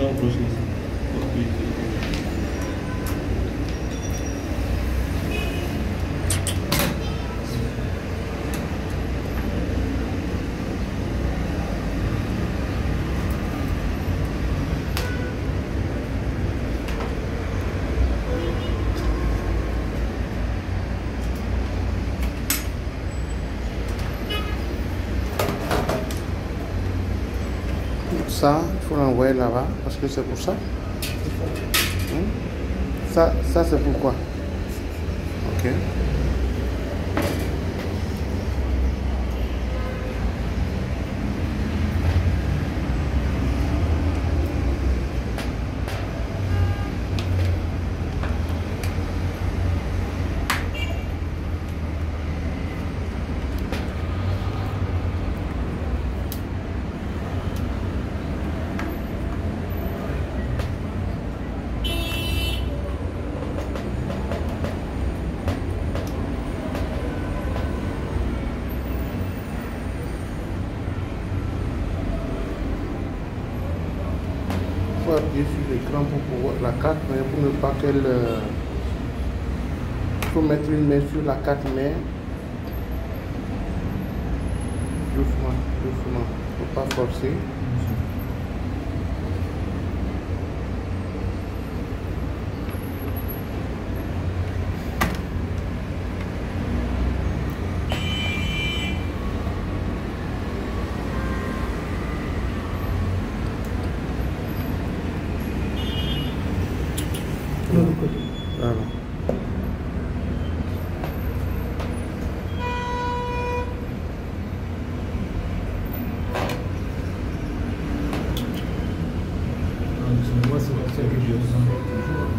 on brosse ici. Ça, il faut l'envoyer là-bas parce que c'est pour ça. Ça c'est pourquoi. Ok. Il faut appuyer sur l'écran pour pouvoir la carte, mais pour ne pas qu'elle... Il faut mettre une main sur la carte mère. Doucement, doucement. Il ne faut pas forcer. Voilà. Moi, c'est pour ça que je vous embête toujours.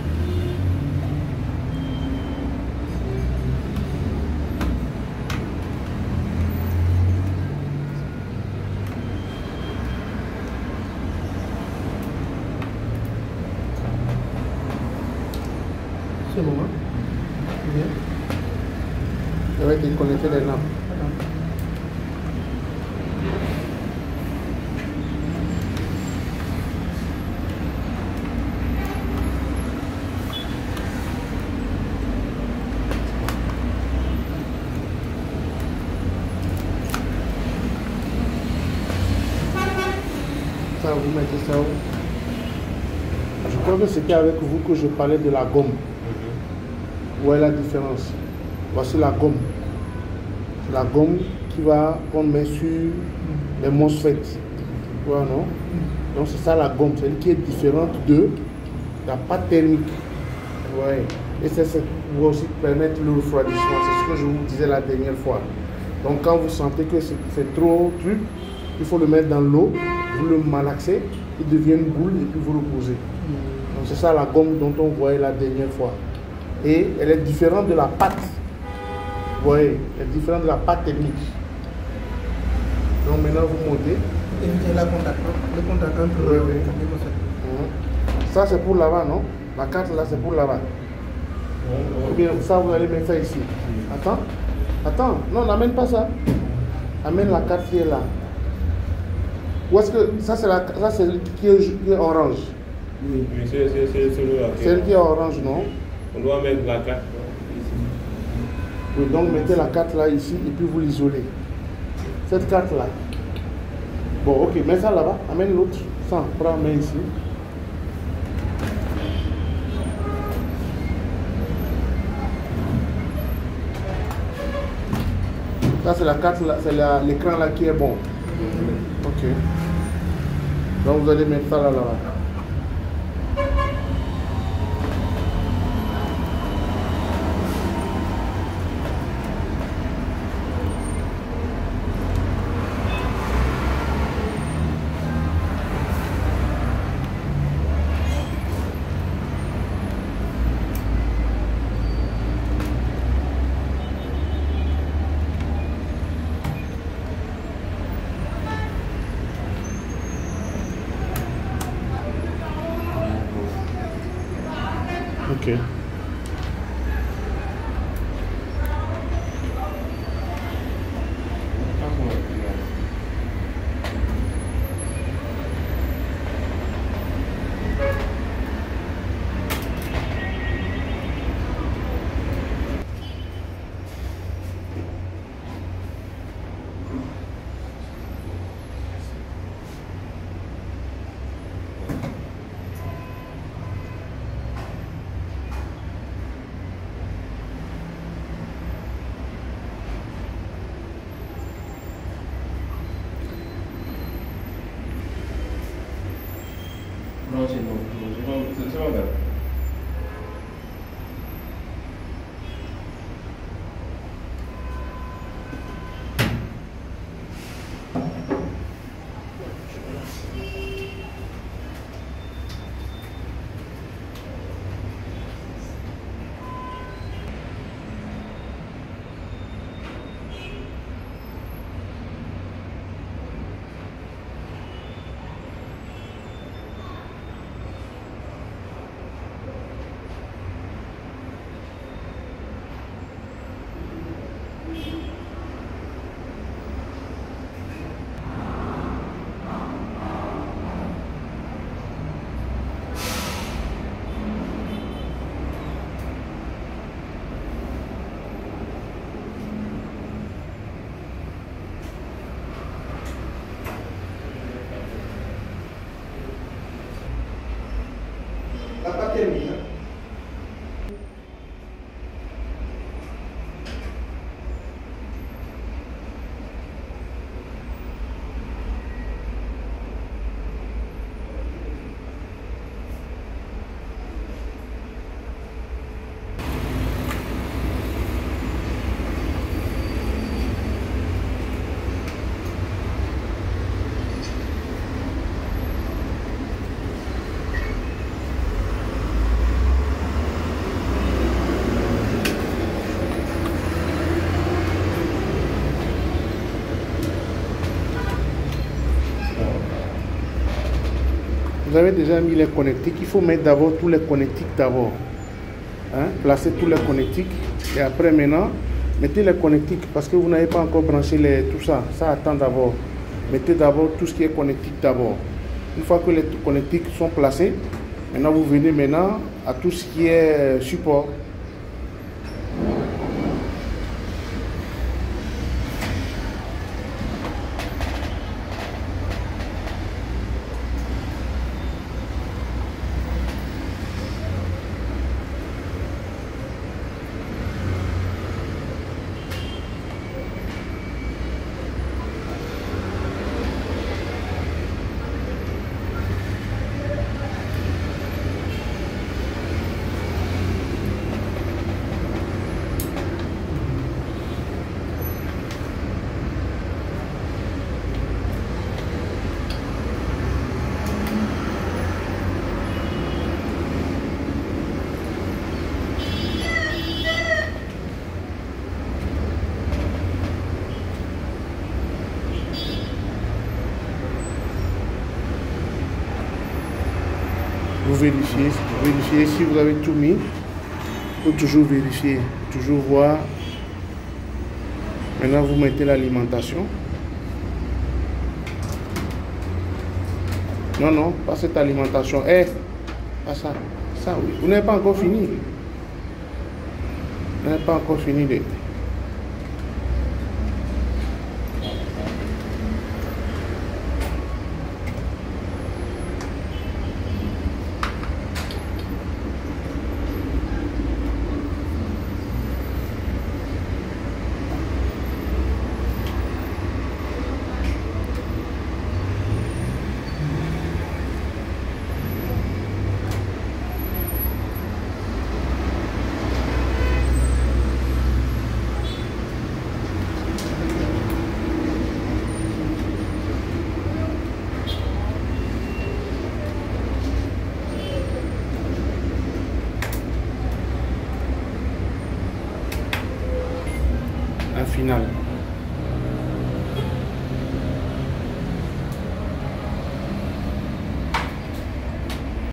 C'est bon, hein? Bien. Je vais déconnecter les lampes. Ça, vous mettez ça où? Je crois que c'était avec vous que je parlais de la gomme. Où est la différence? Voici la gomme. C'est la gomme qu'on met sur les MOSFET. Ouais, non? Donc c'est ça la gomme, celle qui est différente de la pâte thermique. Ouais. Et ça va aussi permettre le refroidissement. C'est ce que je vous disais la dernière fois. Donc quand vous sentez que c'est trop truc, il faut le mettre dans l'eau, vous le malaxez, il devient une boule et puis vous le posez. Donc c'est ça la gomme dont on voyait la dernière fois. Et elle est différente de la pâte. Vous voyez, elle est différente de la pâte thermique. Donc maintenant vous montez. Éviter le contact entre Oui, oui. Ça c'est pour là-bas, non? La carte là c'est pour là-bas. Ou bien ça vous allez mettre ça ici. Attends, attends, non n'amène pas ça. Amène la carte qui est là. Ou est-ce que ça c'est celle qui est orange? Oui, c'est celui-là. Celle qui est orange, non? On doit mettre la carte ici. Oui, donc mettez la carte là ici et puis vous l'isolez. Cette carte là. Bon, ok, mets ça là-bas, amène l'autre. Ça, prends, mets ici. Ça c'est la carte là, c'est l'écran là qui est bon. Ok. Donc vous allez mettre ça là-bas. Ok. machine. Donc, c'est pas grave. La paternité. Vous avez déjà mis les connectiques. Il faut mettre d'abord tous les connectiques d'abord. Hein? Placez tous les connectiques. Et après maintenant, mettez les connectiques parce que vous n'avez pas encore branché tout ça. Ça attend d'abord. Mettez d'abord tout ce qui est connectique d'abord. Une fois que les connectiques sont placés, maintenant vous venez maintenant à tout ce qui est support. Vous vérifiez si vous avez tout mis. Il faut toujours vérifier, toujours voir. Maintenant, vous mettez l'alimentation. Non, non, pas cette alimentation. Eh, pas ça. Ça, oui. Vous n'avez pas encore fini. Vous n'avez pas encore fini de... Final.